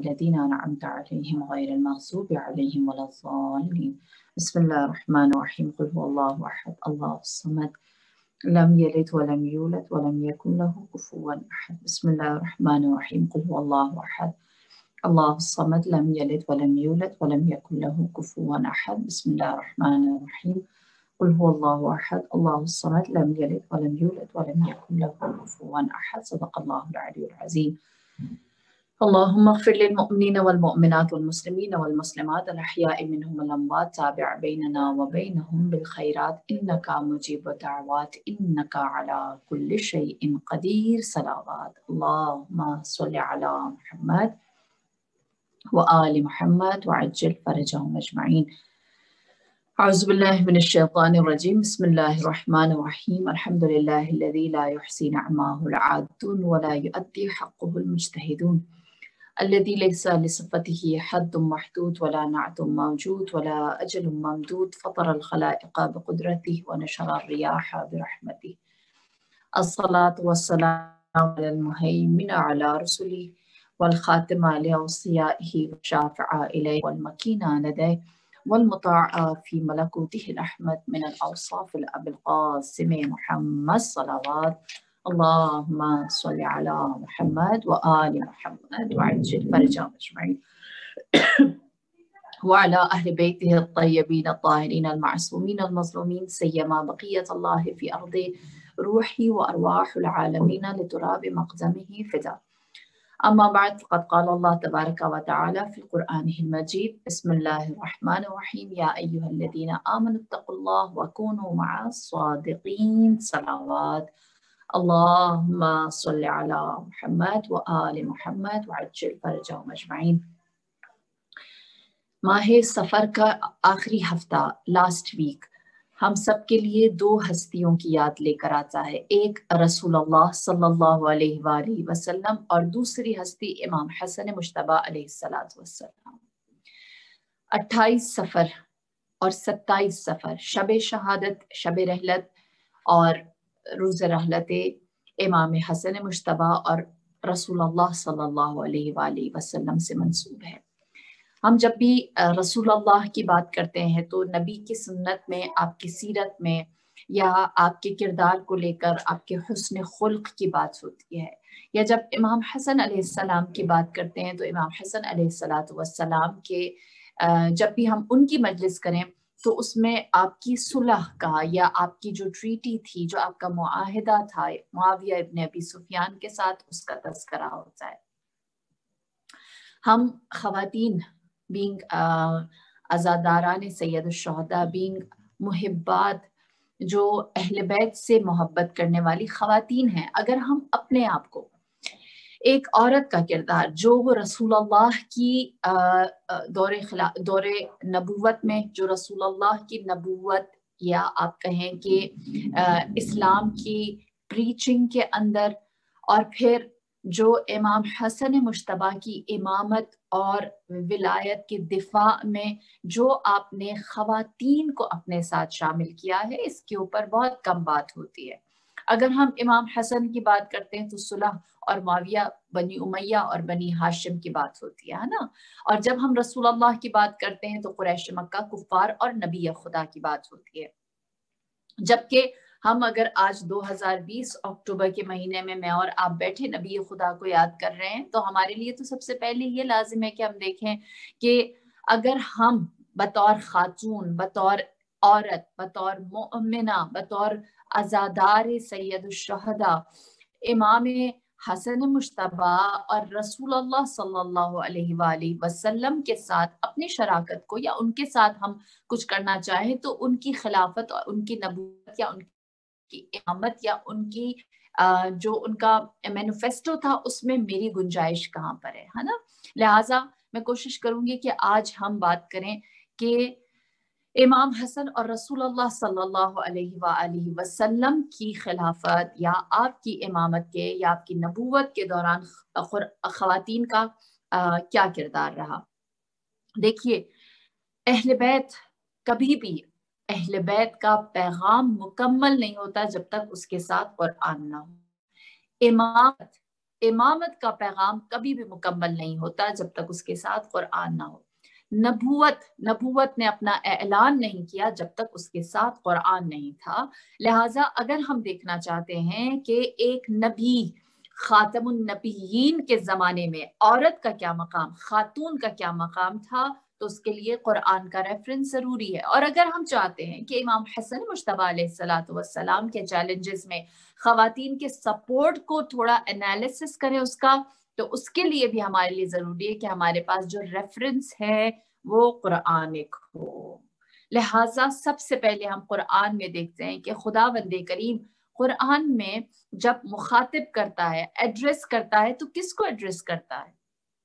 الذين أنعمت عليهم غير المغضوب عليهم ولا الضالين. بسم الله الرحمن الرحيم. قل هو الله أحد الله الصمد لم يلد ولم يولد ولم يكن له كفوا أحد. بسم الله الرحمن الرحيم. قل هو الله أحد الله الصمد لم يلد ولم يولد ولم يكن له كفوا أحد. بسم الله الرحمن الرحيم. قل هو الله أحد الله الصمد لم يلد ولم يولد ولم يكن له كفوا أحد. صدق الله العلي العظيم. اللهم اغفر للمؤمنين والمؤمنات والمسلمين والمسلمات الأحياء منهم والأموات تابع بيننا وبينهم بالخيرات إنك مجيب الدعوات إنك على كل شيء قدير. صلوات. اللهم صل على محمد وآل محمد وعجل فرجهم أجمعين. أعوذ بالله من الشيطان الرجيم. بسم الله الرحمن الرحيم. الحمد لله الذي لا يحصي نعماه العادون ولا يؤدي حقه المجتهدون الذي ليس لصفته حد محدود ولا نعت موجود ولا أجل ممدود فطر الخلائق بقدرته ونشر الرياح برحمته. الصلاة والسلام على المهيمن على رسله والخاتم لأوصيائه والشافع إليه والمكين لديه والمطاع في ملكوته الأحمد من الأوصاف الأبي القاسم محمد. صلوات. اللهم صل على محمد وآل محمد وعجل فرجهم أجمعين وعلى أهل بيته الطيبين الطاهرين المعصومين المظلومين سيما بقية الله في أرض روحي وأرواح العالمين لتراب مقدمه فدا. أما بعد فقد قال الله تبارك وتعالى في القرآن المجيد. بسم الله الرحمن الرحيم. يا أيها الذين آمنوا اتقوا الله وكونوا مع الصادقين. صلوات. اللهم صل على محمد وآل محمد وعجل فرجهم أجمعين. ماہ سفر کا آخری ہفتہ لاسٹ ویک ہم سب کے لیے دو ہستیوں کی یاد لے کر آتا ہے. ایک رسول اللہ صلی اللہ علیہ وآلہ وسلم اور دوسری ہستی امام حسن مجتبی علیہ السلام. 28 سفر اور 27 سفر شب شہادت شب رحلت اور روز رحلت امام حسن مجتبی اور رسول اللہ صلی اللہ علیہ وآلہ وسلم سے منسوب ہے. ہم جب بھی رسول اللہ کی بات کرتے ہیں تو نبی کی سنت میں آپ کی سیرت میں یا آپ کے کردار کو لے کر آپ کے حسن خلق کی بات ہوتی ہے. یا جب امام حسن علیہ السلام کی بات کرتے ہیں تو امام حسن علیہ السلام کے جب بھی ہم ان کی مجلس کریں تو اس میں آپ کی صلح کا یا آپ کی جو ٹریٹی تھی جو آپ کا معاہدہ تھا معاویہ ابن ابی سفیان کے ساتھ اس کا تذکرہ ہوتا ہے. ہم خواتین being عزاداران سید الشہداء being محبات جو اہل بیت سے محبت کرنے والی خواتین ہیں. اگر ہم اپنے آپ کو ایک عورت کا کردار جو وہ رسول اللہ کی دور نبوت میں جو رسول اللہ کی نبوت یا آپ کہیں کہ اسلام کی پریچنگ کے اندر اور پھر جو امام حسن مجتبی کی امامت اور ولایت کے دفاع میں جو آپ نے خواتین کو اپنے ساتھ شامل کیا ہے اس کے اوپر بہت کم بات ہوتی ہے. اگر ہم امام حسن کی بات کرتے ہیں تو صلح اور معاویہ بنی امیہ اور بنی ہاشم کی بات ہوتی ہے نا. اور جب ہم رسول اللہ کی بات کرتے ہیں تو قریش مکہ کفار اور نبی خدا کی بات ہوتی ہے. جبکہ ہم اگر آج 2020 اکتوبر کے مہینے میں اور آپ بیٹھے نبی خدا کو یاد کر رہے ہیں تو ہمارے لیے تو سب سے پہلے یہ لازم ہے کہ ہم دیکھیں کہ اگر ہم بطور خاتون بطور عورت بطور مؤمنہ بطور عزادار سید الشہداء امام حسن مجتبی اور رسول اللہ صلی اللہ علیہ وآلہ وسلم کے ساتھ اپنی شراکت کو یا ان کے ساتھ ہم کچھ کرنا چاہیں تو ان کی خلافت اور ان کی نبوت یا ان کی امامت یا ان کی جو ان کا مینیفیسٹو تھا اس میں میری گنجائش کہاں پر ہے نا. لہٰذا میں کوشش کروں گی کہ آج ہم بات کریں کہ امام حسن اور رسول اللہ صلی اللہ علیہ وآلہ وسلم کی خلافت یا آپ کی امامت کے یا آپ کی نبوت کے دوران خواتین کا کیا کردار رہا. دیکھیے اہل بیت کبھی بھی اہل بیت کا پیغام مکمل نہیں ہوتا جب تک اس کے ساتھ قرآن نہ ہو. امامت इमामत का पैगाम कभी भी मुकम्मल नहीं होता जब तक उसके साथ कुरान ना हो। नबूवत ने अपना ऐलान नहीं किया जब तक उसके साथ कुरान नहीं था। लिहाजा अगर हम देखना चाहते हैं कि एक नबी खातमुन नबीयीन के ज़माने में औरत का क्या मकाम, खातून का क्या मकाम था, तो उसके लिए कुरान का रेफरेंस ज़रूरी है। और अगर हम चाहते हैं कि इमाम हसन मुश्तबा अलैहिस्सलातु वस्सलाम के चैलेंजेस में ख़वातीन के सपोर्ट को थोड़ा एनालिसिस करें उसका, तो उसके लिए भी हमारे लिए ज़रूरी है कि हमारे पास जो रेफरेंस है वो कुरानिक हो। लिहाजा सबसे पहले हम कुरान में देखते हैं कि खुदावंद करीम कुरान में जब मुखातिब करता है, एड्रेस करता है, तो किसको एड्रेस करता है?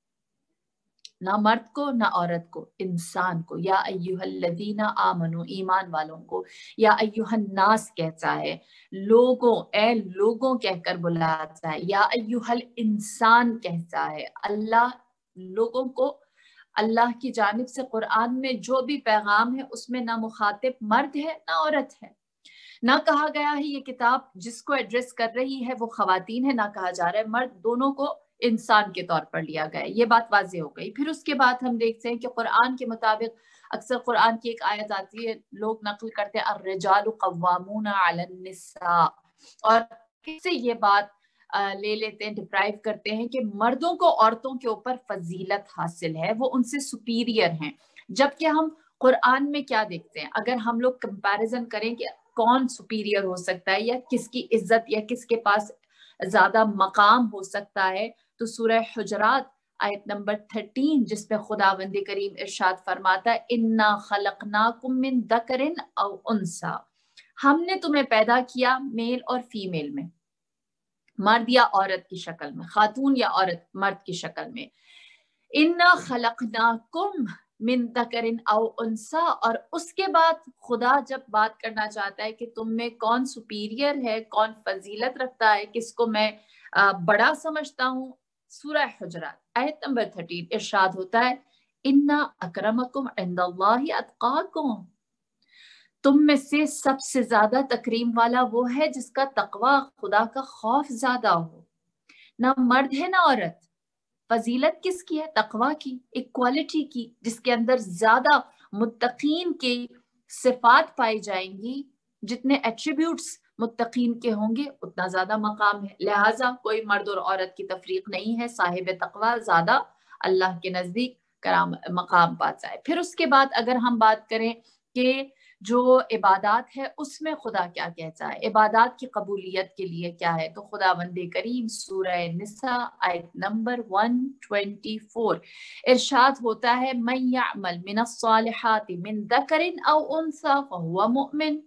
ना मर्द को ना औरत को, इंसान को। या अय्युहल्लज़ीना आमनू, ईमान वालों को। या अय्युहन्नास कहता है, लोगों, ए लोगों कहकर बुलाता है। या अय्युहल इंसान कहता है, अल्लाह लोगों को, अल्लाह की जानिब से कुरान में जो भी पैगाम है उसमें ना मुखातिब मर्द है ना औरत है। ना कहा गया है ये किताब जिसको एड्रेस कर रही है वो खवातीन है, ना कहा जा रहा है मर्द, दोनों को इंसान के तौर पर लिया गया है। ये बात वाज़ेह हो गई। फिर उसके बाद हम देखते हैं कि कुरान के मुताबिक अक्सर कुरान की एक आयत आती है, लोग नकल करते हैं अर्रिजालु कव्वामूना अलन निसा, और किससे ये बात ले लेते हैं, डिप्राइव करते हैं कि मर्दों को औरतों के ऊपर फजीलत हासिल है, वो उनसे सुपीरियर हैं। जबकि हम कुरान में क्या देखते हैं, अगर हम लोग कंपैरिजन करें कि कौन सुपीरियर हो सकता है या किसकी इज्जत या किसके पास ज्यादा मकाम हो सकता है, तो सूरह हुजरात आयत नंबर 13 जिसमें खुदावंद करीम इरशाद फरमाता है, इन्ना खलकनाकुम मिन दकरिन औ उनसा, हमने तुम्हें पैदा किया मेल और फीमेल में, मर्द या औरत की शक्ल में, खातून या औरत मर्द की शक्ल में। इन्ना खलकनाकुम मिन दकरिन औ उनसा, और उसके बाद खुदा जब बात करना चाहता है कि तुम में कौन सुपीरियर है, कौन फजीलत रखता है, किसको मैं बड़ा समझता हूँ, सूरह हुजरात आयत नंबर 13 इरशाद होता है, इन्ना अकरमकुम इंदल्लाहि अतकाकुम, तुम में से सबसे ज्यादा तकरीम वाला वो है जिसका तकवा, खुदा का खौफ ज्यादा हो। ना मर्द है ना औरत, फजीलत किसकी है? तकवा की, इक्वालिटी की, जिसके अंदर ज्यादा मुत्तकीन की सिफात पाई जाएंगी। जितने एट्रीब्यूट्स मुत्तकीन के होंगे उतना ज्यादा मकाम है। लिहाजा कोई मर्द और औरत की तफरीक नहीं है, साहिब तकवा ज्यादा अल्लाह के नजदीक कराम मकाम पाता है। फिर उसके बाद अगर हम बात करें कि जो इबादात है उसमें खुदा क्या कहता है, इबादात की कबूलियत के लिए क्या है, तो खुदावंद करीम सूरह निसा आयत नंबर 124 इरशाद होता है, मन यअमल मिनस्सालिहाति मिन दकरिन औ उनसा फहुवा मुमिन,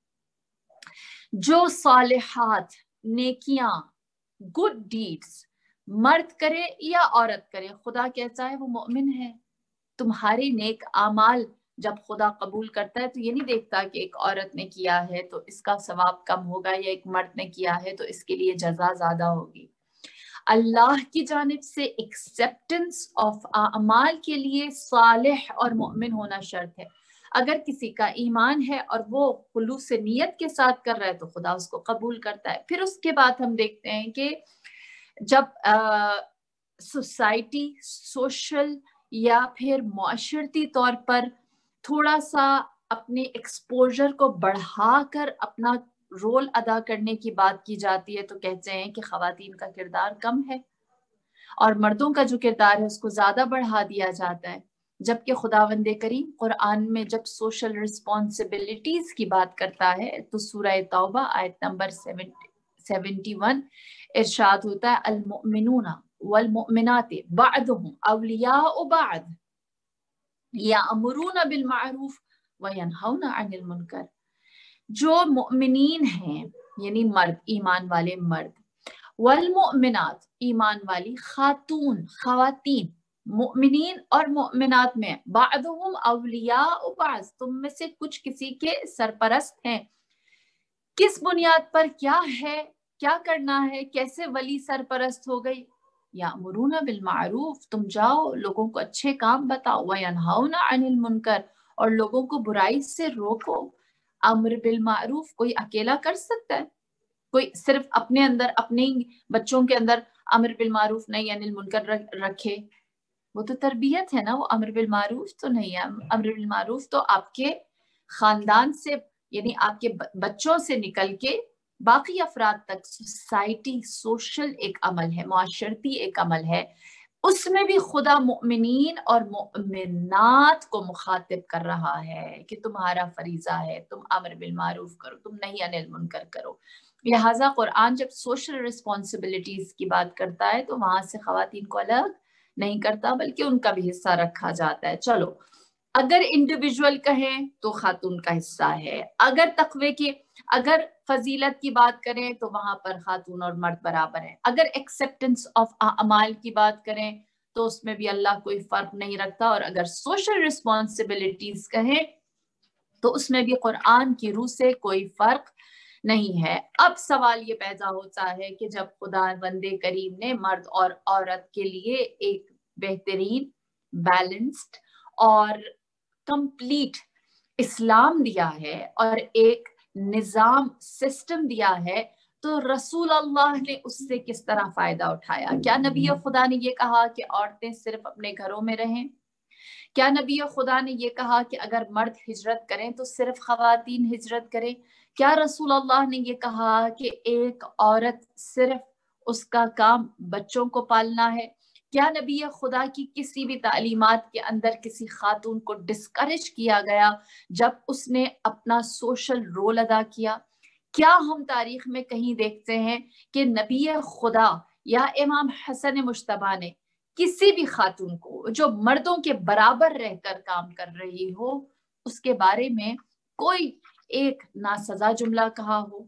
जो सालिहात, नेकियां, गुड डीड्स मर्द करे या औरत करे, खुदा कहता है वो मोमिन है। तुम्हारे नेक आमाल जब खुदा कबूल करता है तो ये नहीं देखता कि एक औरत ने किया है तो इसका सवाब कम होगा या एक मर्द ने किया है तो इसके लिए जजा ज्यादा होगी। अल्लाह की जानिब से एक्सेप्टेंस ऑफ अमाल के लिए सालिह और मोमिन होना शर्त है। अगर किसी का ईमान है और वो खुलूस नियत के साथ कर रहा है तो खुदा उसको कबूल करता है। फिर उसके बाद हम देखते हैं कि जब सोसाइटी, सोशल या फिर मुआशरती तौर पर थोड़ा सा अपने एक्सपोजर को बढ़ाकर अपना रोल अदा करने की बात की जाती है तो कहते हैं कि खवातीन का किरदार कम है और मर्दों का जो किरदार है उसको ज्यादा बढ़ा दिया जाता है। जबकि खुदावंद करीम कुरान में जब सोशल रिस्पॉन्सिबिलिटीज की बात करता है तो सूरह तौबा आयत नंबर 71 इरशाद होता है, अल मुमिनूना वल मुमिनाति बअदुहुम औलियाउ बअद यामुरूना बिल मारूफ व यनहौना अनिल मुनकर। जो मुमिनीन हैं यानी मर्द, ईमान वाले मर्द, वल मुमिनात ईमान वाली खातून, खवातीन, मुमिनीन और मुमिनात में बादुहुम औलियाउ बाज़, तुम में से कुछ किसी के सरपरस्त हैं। किस बुनियाद पर, क्या है, क्या करना है, कैसे वली सरपरस्त हो गई? यामुरूना बिल मारूफ, तुम जाओ लोगों को अच्छे काम बताओ, व यनहौना अनिल मुनकर, और लोगों को बुराई से रोको। अम्र बिल मारूफ कोई अकेला कर सकता है? कोई सिर्फ अपने अंदर, अपने बच्चों के अंदर امر بالمعروف نہی عن المنکر رکھے، وہ تو تربیت ہے نا، وہ امر بالمعروف تو نہیں ہے. امر بالمعروف تو آپ کے خاندان سے، یعنی آپ کے بچوں سے نکل کے باقی افراد تک سوسائٹی، سوشل ایک عمل ہے، معاشرتی ایک عمل ہے. اس میں بھی خدا مؤمنین اور مؤمنات کو مخاطب کر رہا ہے کہ تمہارا فریضہ ہے تم امر بالمعروف کرو، تم نہی عن المنکر کرو. لہٰذا قرآن جب سوشل رسپانسبلٹیز کی بات کرتا ہے تو وہاں سے خواتین کو الگ نہیں کرتا بلکہ ان کا بھی حصہ رکھا جاتا ہے. چلو اگر انڈیویجول کہیں تو خاتون کا حصہ ہے، اگر تقوی کی، اگر فضیلت کی بات کریں تو وہاں پر خاتون اور مرد برابر ہیں. اگر ایکسیپٹنس آف اعمال کی بات کریں تو اس میں بھی اللہ کوئی فرق نہیں رکھتا. اور اگر سوشل رسپانسبلٹیز کہیں تو اس میں بھی قرآن کی روح سے کوئی فرق نہیں ہے. اب سوال یہ پیدا ہوتا ہے کہ جب خدا بند کریم نے مرد اور عورت کے لیے ایک بہترین، بیلنسڈ اور کمپلیٹ اسلام دیا ہے اور ایک نظام سسٹم دیا ہے تو رسول اللہ نے اس سے کس طرح فائدہ اٹھایا؟ کیا نبی خدا نے یہ کہا کہ عورتیں صرف اپنے گھروں میں رہیں؟ کیا نبی خدا نے یہ کہا کہ اگر مرد ہجرت کریں تو صرف خواتین ہجرت کریں؟ کیا رسول اللہ نے یہ کہا کہ ایک عورت صرف اس کا کام بچوں کو پالنا ہے؟ کیا نبی خدا کی کسی بھی تعلیمات کے اندر کسی خاتون کو ڈسکریج کیا گیا جب اس نے اپنا سوشل رول ادا کیا؟ کیا ہم تاریخ میں کہیں دیکھتے ہیں کہ نبی خدا یا امام حسن مجتبیٰ نے کسی بھی خاتون کو جو مردوں کے برابر رہ کر کام کر رہی ہو اس کے بارے میں کوئی ایک ناسزا جملہ کہا ہو؟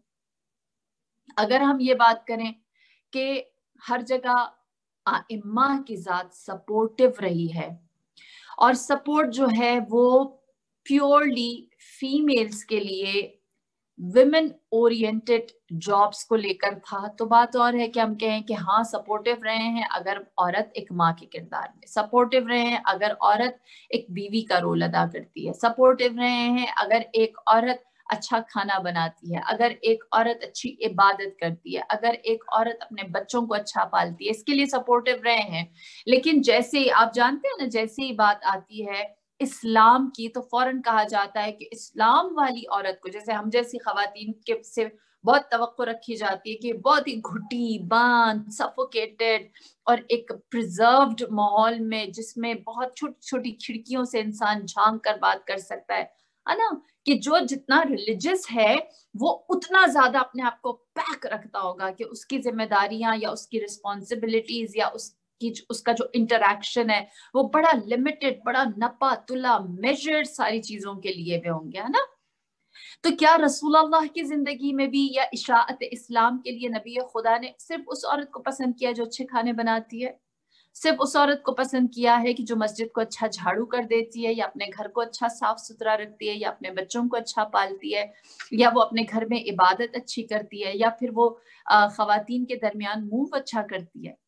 اگر ہم یہ بات کریں کہ ہر جگہ ائمہ کی ذات سپورٹیو رہی ہے اور سپورٹ جو ہے وہ پیورلی فیمیلز کے لیے ویمن اورینٹڈ جابس کو لے کر تھا، تو بات اور ہے کہ ہم کہیں کہ ہاں سپورٹیو رہے ہیں اگر عورت ایک ماں کے کردار میں، سپورٹیو رہے ہیں اگر عورت ایک بیوی کا رول ادا کرتی ہے، سپورٹیو رہے ہیں اگر ایک عورت اچھا کھانا بناتی ہے، اگر ایک عورت اچھی عبادت کرتی ہے، اگر ایک عورت اپنے بچوں کو اچھا پالتی ہے، اس کے لیے سپورٹیو رہے ہیں. لیکن جیسے ہی آپ جانتے ہیں نا، جیسے ہی بات آتی ہے اسلام کی تو فوراً کہا جاتا ہے کہ اسلام والی عورت کو، جیسے ہم جیسی خواتین کے سے بہت توقع رکھی جاتی ہے کہ بہت ہی گھٹی باندھ، سفوکیٹڈ اور ایک پریزروڈ ماحول میں جس میں بہت چھوٹی چھوٹی کھڑکیوں سے انسان جھانک کر بات کر سکتا ہے نا، کہ جو جتنا ریلیجس ہے وہ اتنا زیادہ اپنے آپ کو پیک رکھتا ہوگا کہ اس کی ذمہ داریاں یا اس کی رسپانسبلٹیز یا اس کا جو انٹریکشن ہے وہ بڑا لمیٹڈ، بڑا نپا تلا میجر ساری چیزوں کے لیے بھی ہوں گے، ہے نا. تو کیا رسول اللہ کی زندگی میں بھی یا اشاعت اسلام کے لیے نبی خدا نے صرف اس عورت کو پسند کیا جو اچھے کھانے بناتی ہے؟ صرف اس عورت کو پسند کیا ہے کہ جو مسجد کو اچھا جھاڑو کر دیتی ہے یا اپنے گھر کو اچھا صاف ستھرا رکھتی ہے یا اپنے بچوں کو اچھا پالتی ہے یا وہ اپنے گھر میں عبادت اچھی کرتی ہے یا پھر وہ خواتین کے درمیان موو اچھا کرتی ہے؟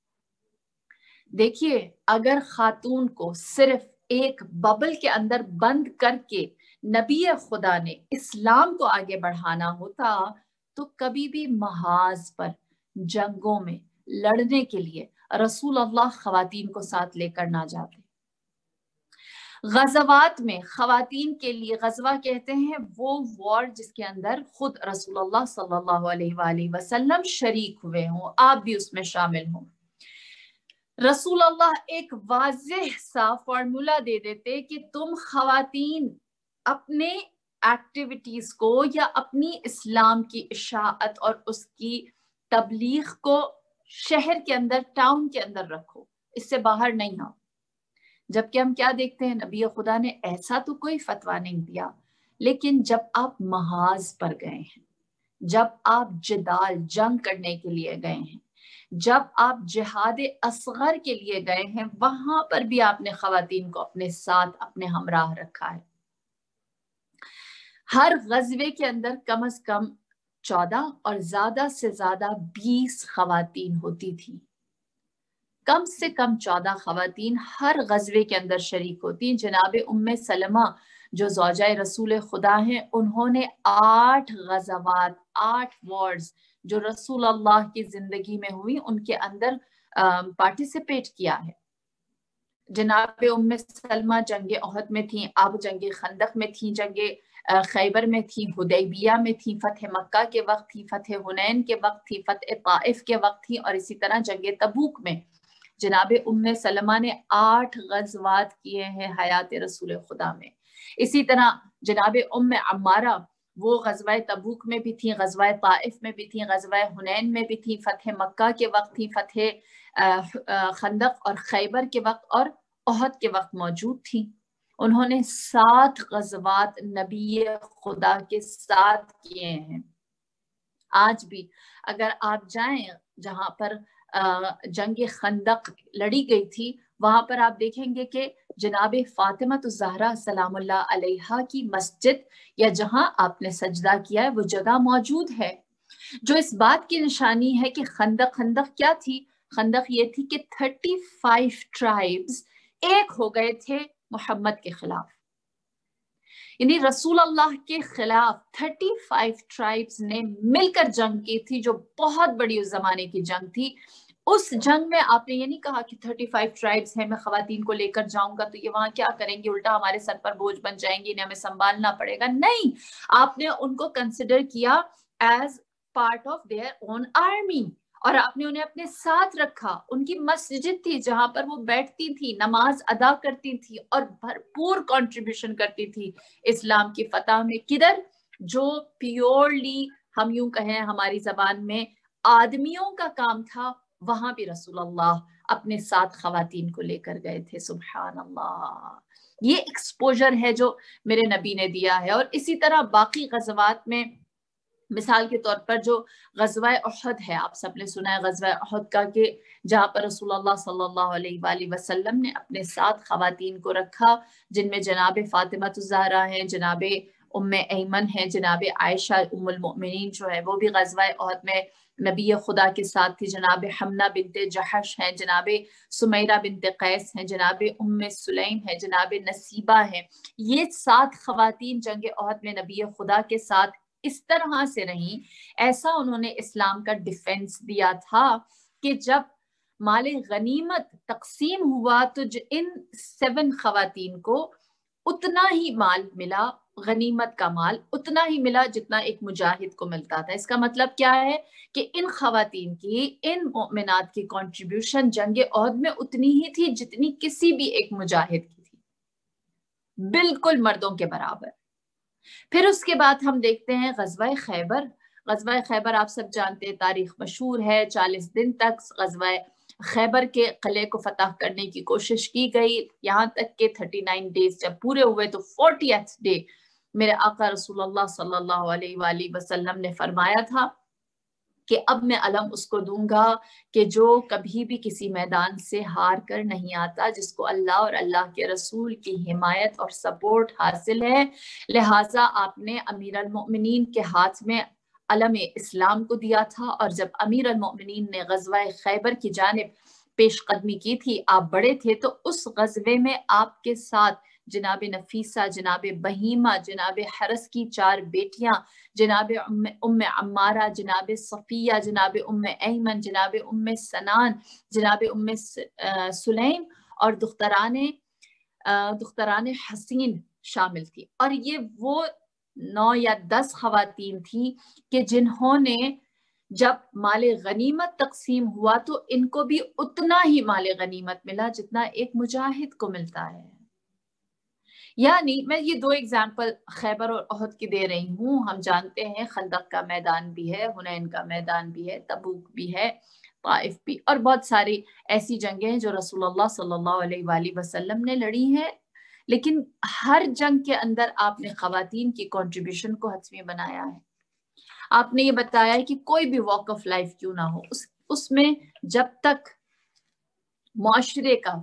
دیکھیے، اگر خاتون کو صرف ایک ببل کے اندر بند کر کے نبی خدا نے اسلام کو آگے بڑھانا ہوتا تو کبھی بھی محاذ پر جنگوں میں لڑنے کے لیے رسول اللہ خواتین کو ساتھ لے کر نہ جاتے. غزوات میں خواتین کے لیے، غزوہ کہتے ہیں وہ وار جس کے اندر خود رسول اللہ صلی اللہ علیہ وآلہ وسلم شریک ہوئے ہوں، آپ بھی اس میں شامل ہوں. رسول اللہ ایک واضح سا فارمولا دے دیتے کہ تم خواتین اپنے ایکٹیویٹیز کو یا اپنی اسلام کی اشاعت اور اس کی تبلیغ کو شہر کے اندر، ٹاؤن کے اندر رکھو، اس سے باہر نہیں آؤ. جبکہ ہم کیا دیکھتے ہیں، نبی خدا نے ایسا تو کوئی فتویٰ نہیں دیا، لیکن جب آپ محاذ پر گئے ہیں، جب آپ جدال جنگ کرنے کے لیے گئے ہیں، جب آپ جہاد اصغر کے لیے گئے ہیں، وہاں پر بھی آپ نے خواتین کو اپنے ساتھ اپنے ہمراہ رکھا ہے. ہر غزوے کے اندر کم از کم 14 اور زیادہ سے زیادہ 20 خواتین ہوتی تھی. کم سے کم 14 خواتین ہر غزوے کے اندر شریک ہوتی. جناب ام سلمہ جو زوجہ رسول خدا ہیں، انہوں نے 8 غزوات، 8 وارز जो रसूल अल्लाह की जिंदगी में हुई उनके अंदर पार्टिसिपेट किया है। जनाब उम्मे सलमा जंगे ओहद में थी, अब जंगे खंदक में थी, जंगे खैबर में थी, हुदैबिया में थी, फतह मक्का के वक्त थी, फतह हुनैन के वक्त थी, फतह ताइफ के वक्त थी, और इसी तरह जंगे तबूक में जनाब उम्मे सलमा ने 8 गज़वात किए हैं हयात रसूल खुदा में। इसी तरह जनाब उम्मे अम्मारा वो गज़वा तबूक में भी थी, गज़वा ताइफ में भी थी, गज़वा हुनैन में भी थी, फतह मक्का के वक्त थी, फतह खंदक और खैबर के वक्त और ओहद के वक्त मौजूद थी। उन्होंने 7 गज़वात नबी खुदा के साथ किए हैं। आज भी अगर आप जाएं जहां पर जंग खंदक लड़ी गई थी, वहां पर आप देखेंगे कि जनाब फातिमा ज़हरा सलामुल्लाह अलैहा की मस्जिद या जहां आपने सजदा किया है वो जगह मौजूद है, जो इस बात की निशानी है कि खंदक क्या थी। खंदक ये थी कि 35 ट्राइब्स एक हो गए थे मोहम्मद के खिलाफ, यानी रसूल अल्लाह के खिलाफ 35 ट्राइब्स ने मिलकर जंग की थी, जो बहुत बड़ी उस जमाने की जंग थी। उस जंग में आपने ये नहीं कहा कि 35 ट्राइब्स हैं, मैं खवातीन को लेकर जाऊंगा तो ये वहां क्या करेंगे, उल्टा हमारे सर पर बोझ बन जाएंगी, इन्हें हमें संभालना पड़ेगा। नहीं, आपने उनको कंसिडर किया as part of their own army, और आपने उन्हें अपने साथ रखा। उनकी मस्जिद थी जहां पर वो बैठती थी, नमाज अदा करती थी और भरपूर कंट्रीब्यूशन करती थी इस्लाम की फतह में। किधर? जो प्योरली हम यूं कहें हमारी जबान में आदमियों का काम था, वहां भी रसूल अल्लाह अपने साथ खवातीन को लेकर गए थे। सुभान अल्लाह, ये एक्सपोजर है जो मेरे नबी ने दिया है। और इसी तरह बाकी गज़वात में, मिसाल के तौर पर जो गज़वा उहद है, आप सबने सुना है गज़वा उहद का, कि जहाँ पर रसूलुल्लाह सल्लल्लाहु अलैहि वसल्लम ने अपने साथ खवातीन को रखा, जिनमें जनाब फातिमा ज़हरा हैं, जनाब उम्मे ऐमन हैं, जनाब आयशा उम्मुल मोमिनीन जो है वो भी गज़वा उहद में नबी खुदा के साथ थी, जनाब हमना बिनते जहश हैं, जनाब सुमैरा बिनते कैस हैं, जनाब उम्मे सुलैम हैं, जनाब नसीबा हैं। ये 7 खवातीन जंग उहद में नबी खुदा के साथ इस तरह से रही, ऐसा उन्होंने इस्लाम का डिफेंस दिया था कि जब माले गनीमत तकसीम हुआ तो इन 7 खवातीन को उतना ही माल मिला, गनीमत का माल उतना ही मिला जितना एक मुजाहिद को मिलता था। इसका मतलब क्या है कि इन खवातीन की, इन मोमिनात की कंट्रीब्यूशन जंग उहद में उतनी ही थी जितनी किसी भी एक मुजाहिद की थी, बिल्कुल मर्दों के बराबर। फिर उसके बाद हम देखते हैं गज़वा खैबर। गज़वा खैबर आप सब जानते हैं, तारीख मशहूर है। 40 दिन तक गज़वा खैबर के किले को फतह करने की कोशिश की गई, यहाँ तक के 39 डेज जब पूरे हुए तो 40th डे मेरे आका रसूलुल्लाह सल्लल्लाहु अलैहि वसल्लम ने फरमाया था कि अब मैं अलम उसको दूंगा कि जो कभी भी किसी मैदान से हार कर नहीं आता, जिसको अल्लाह और अल्लाह के रसूल की हिमायत और सपोर्ट हासिल है। लिहाजा आपने अमीर अल मोमिनीन के हाथ में अलम इस्लाम को दिया था, और जब अमीर अल मोमिनीन ने गज़वा खैबर की जानिब पेशकदमी की थी, आप बड़े थे, तो उस गज़वे में आपके साथ जनाब नफीसा, जनाब बहीमा, जनाब हरस की 4 बेटियां, जनाब उम्मे अम्मारा, जनाब सफिया, जनाब उम्मे ऐमन, जनाब उम्मे सनान, जनाब उम्मे सुलैम और दुख्तरान हसीन शामिल थी। और ये वो 9 या 10 खवातीन थी कि जिन्होंने जब माले गनीमत तकसीम हुआ तो इनको भी उतना ही माले गनीमत मिला जितना एक मुजाहिद को मिलता है। यानी मैं ये 2 एग्जाम्पल खैबर और ओहद की दे रही हूँ। हम जानते हैं खंदक का मैदान भी है, हुनैन का मैदान भी है, तबूक भी है, ताइफ भी, और बहुत सारी ऐसी जंगें हैं जो रसूलुल्लाह सल्लल्लाहु अलैहि वसल्लम ने लड़ी हैं। लेकिन हर जंग के अंदर आपने खवातीन की कंट्रीब्यूशन को हतमी बनाया है। आपने ये बताया है कि कोई भी वॉक ऑफ लाइफ क्यों ना हो, उसमें जब तक मुआशरे का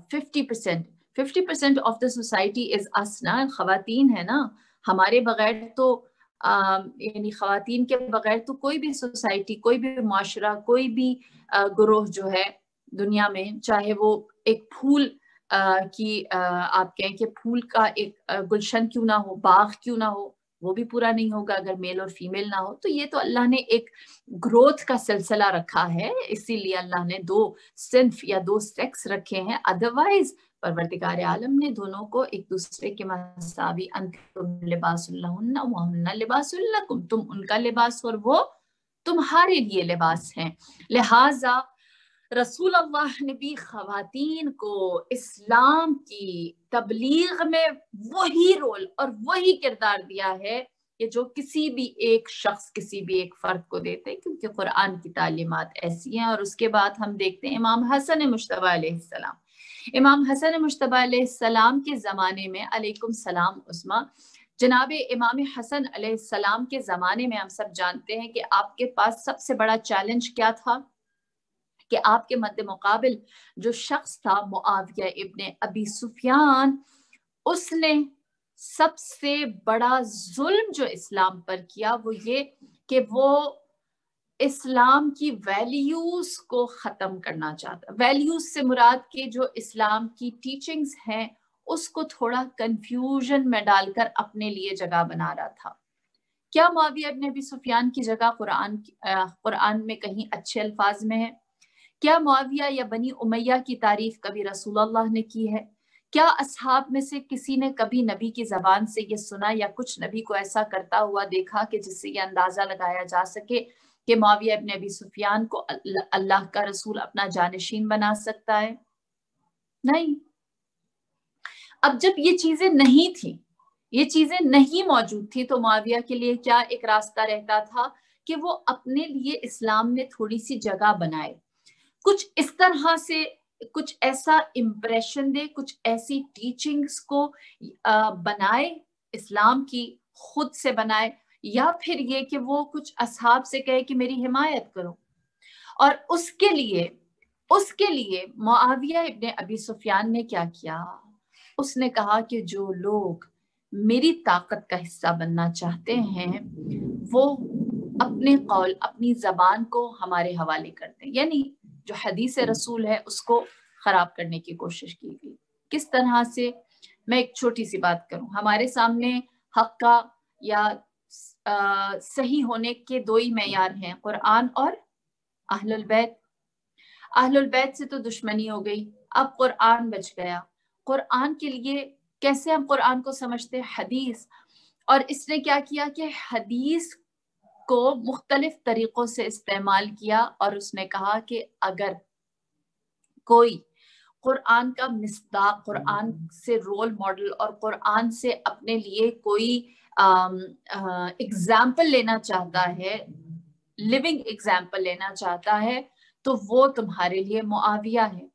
50% of the society is us ना, खवातीन है ना, हमारे बगैर तो यानी खवातीन के बगैर तो कोई भी सोसाइटी, कोई भी मुआशरा, कोई भी ग्रोह जो है दुनिया में, चाहे वो एक फूल की आप कहें कि फूल का एक गुलशन क्यों ना हो, बाग क्यों ना हो, वो भी पूरा नहीं होगा अगर मेल और फीमेल ना हो। तो ये तो अल्लाह ने एक ग्रोथ का सिलसिला रखा है, इसीलिए अल्लाह ने 2 सिंफ या 2 सेक्स रखे हैं। अदरवाइज परवरदिगार आलम ने दोनों को एक दूसरे के मसावी, अंतुम लिबासुल लहुन्ना व हुन्ना लिबासुल लकुम, तुम उनका लिबास और वो तुम्हारे लिए लिबास हैं। लिहाजा रसूल अल्लाह ने भी खवातीन को इस्लाम की तबलीग में वही रोल और वही किरदार दिया है कि जो किसी भी एक शख्स, किसी भी एक फर्द को देते, क्योंकि कुरान की तालीमात ऐसी हैं। और उसके बाद हम देखते हैं इमाम हसन मुश्तबा अलैहिस्सलाम। इमाम हसन मुश्तबा अलैहिस्सलाम के ज़माने में, अलैकुम सलाम उस्मा, जनाब इमाम हसन अलैहिस्सलाम के ज़माने में हम सब जानते हैं कि आपके पास सबसे बड़ा चैलेंज क्या था कि आपके मद्दे मुकाबिल जो शख्स था मुआविया इब्ने अबी सुफियान, उसने सबसे बड़ा जुल्म जो इस्लाम पर किया वो ये कि वो इस्लाम की वैल्यूज को खत्म करना चाहता। वैल्यूज से मुराद के जो इस्लाम की टीचिंग्स हैं उसको थोड़ा कंफ्यूजन में डालकर अपने लिए जगह बना रहा था। क्या मुआविया इब्ने अबी सुफियान की जगह कुरान में कहीं अच्छे अल्फाज में है? क्या मुआविया या बनी उमैया की तारीफ कभी रसूलुल्लाह ने की है? क्या असहाब में से किसी ने कभी नबी की जबान से ये सुना या कुछ नबी को ऐसा करता हुआ देखा कि जिससे ये अंदाजा लगाया जा सके कि मुआविया इब्ने अबी सुफियान को अल्लाह का रसूल अपना जानशीन बना सकता है? नहीं। अब जब ये चीजें नहीं थी, ये चीजें नहीं मौजूद थी, तो मुआविया के लिए क्या एक रास्ता रहता था कि वो अपने लिए इस्लाम में थोड़ी सी जगह बनाए, कुछ इस तरह से, कुछ ऐसा इम्प्रेशन दे, कुछ ऐसी टीचिंग्स को बनाए, इस्लाम की खुद से बनाए, या फिर ये कि वो कुछ असहाब से कहे कि मेरी हिमायत करो। और उसके लिए मुआविया इब्ने अबी सुफियान ने क्या किया? उसने कहा कि जो लोग मेरी ताकत का हिस्सा बनना चाहते हैं वो अपने कौल, अपनी जबान को हमारे हवाले करते हैं, यानी जो हदीस रसूल है उसको खराब करने की कोशिश की गई। किस तरह से? मैं एक छोटी सी बात करूं, हमारे सामने हक का या सही होने के 2 ही मेयार हैं, कुरान और अहलुल बैत। अहलुल बैत से तो दुश्मनी हो गई, अब कुरान बच गया। कुरान के लिए कैसे हम कुरान को समझते हैं? हदीस। और इसने क्या किया कि हदीस को मुख्तलिफ तरीकों से इस्तेमाल किया और उसने कहा कि अगर कोई कुरान का मिस्दाक, कुरान से रोल मॉडल और कुरान से अपने लिए कोई एग्जाम्पल लेना चाहता है, लिविंग एग्जाम्पल लेना चाहता है, तो वो तुम्हारे लिए मुआविया है।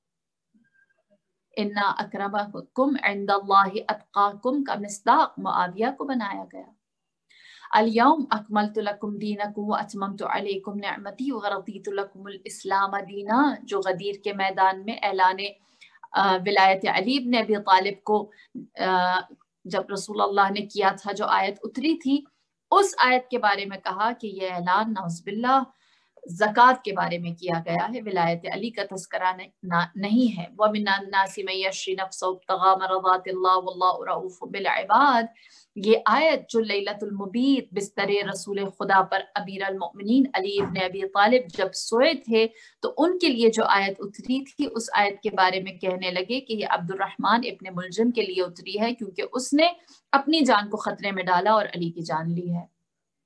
इन्ना अक्रमकुम इंदल्लाहि अत्काकुम का मिस्दाक मुआविया को बनाया गया। अल-यौम अकमलतु लकुम दीनकुम व अतममतु अलैकुम निअमती व रदीतु लकुमुल इस्लाम दीना, जो गदीर के मैदान में ऐलाने विलायत अली इब्न अबी तालिब को जब रसूलुल्लाह ने किया था, जो आयत उतरी थी, उस आयत के बारे में कहा कि यह ऐलान नौज़बिल्लाह ज़कात के बारे में किया गया है, विलायत अली का तस्करा नहीं है। व मिनन नासि मन यश्री नफ्सहु इब्तिगा मरदातिल्लाह वल्लाहु रऊफ़ुम बिल इबाद, ये आयत जो लैलतुल मुबीत बिस्तरे रसूल खुदा पर अमीर अल मोमिनीन अली इब्न अबी तालिब जब सोए थे, तो उनके लिए जो आयत उतरी थी, उस आयत के बारे में कहने लगे कि ये अब्दुर्रहमान इब्न मुलजिम के लिए उतरी है, क्योंकि उसने अपनी जान को खतरे में डाला और अली की जान ली है।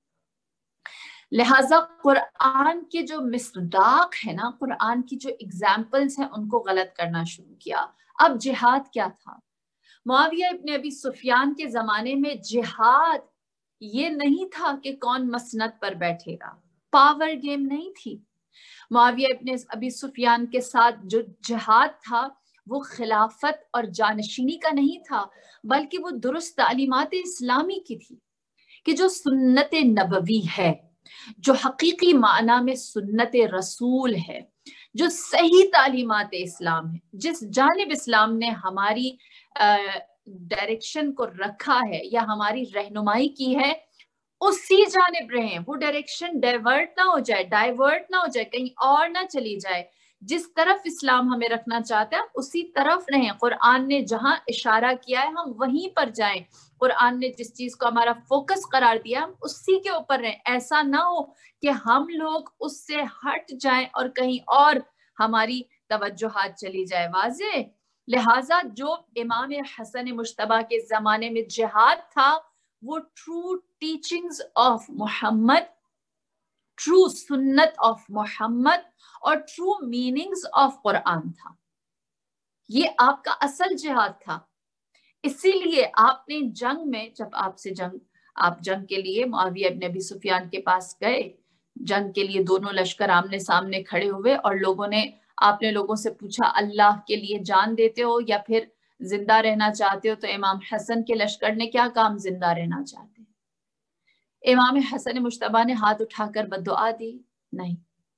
लिहाजा कुरान के जो मिस्दाक है ना, कुरान की जो एग्जाम्पल्स हैं, उनको गलत करना शुरू किया। अब जिहाद क्या था? मुआविया इब्न अबी सुफियान के जमाने में जिहाद ये नहीं था कि कौन मसनद पर बैठेगा, पावर गेम नहीं थी। मुआविया इब्न अबी सुफियान के साथ जो जिहाद था वो खिलाफत और जानशीनी का नहीं था, बल्कि वो दुरुस्त तालीमात इस्लामी की थी कि जो सुन्नत नबवी है, जो हकीकी माना में सुन्नत रसूल है, जो सही तालीमात इस्लाम है, जिस जानिब इस्लाम ने हमारी डायरेक्शन को रखा है या हमारी रहनुमाई की है, उसी जानिब रहें। वो डायरेक्शन डाइवर्ट ना हो जाए, कहीं और ना चली जाए, جس طرف اسلام ہمیں رکھنا چاہتا ہے اسی طرف رہیں. قرآن نے جہاں اشارہ کیا ہے ہم وہیں پر جائیں. قرآن نے جس چیز کو ہمارا فوکس قرار دیا ہم اسی کے اوپر رہیں. ایسا نہ ہو کہ ہم لوگ اس سے ہٹ جائیں اور کہیں اور ہماری توجہات چلی جائے. واضح. لہٰذا جو امام حسن مجتبیٰ کے زمانے میں جہاد تھا وہ true teachings of Muhammad, true سنت آف محمد اور ٹرو میننگز آف قرآن تھا. یہ آپ کا اصل جہاد تھا. اسی لیے آپ نے جنگ میں، جب آپ جنگ کے لیے معاویہ ابن ابی سفیان کے پاس گئے، جنگ کے لیے دونوں لشکر آمنے سامنے کھڑے ہوئے اور آپ نے لوگوں سے پوچھا اللہ کے لیے جان دیتے ہو یا پھر زندہ رہنا چاہتے ہو؟ تو امام حسن کے لشکر نے کیا کہا؟ ہم زندہ رہنا چاہتے ہیں. امام حسن مجتبیٰ نے ہاتھ اٹھا کر بددعا دی؟ نہیں.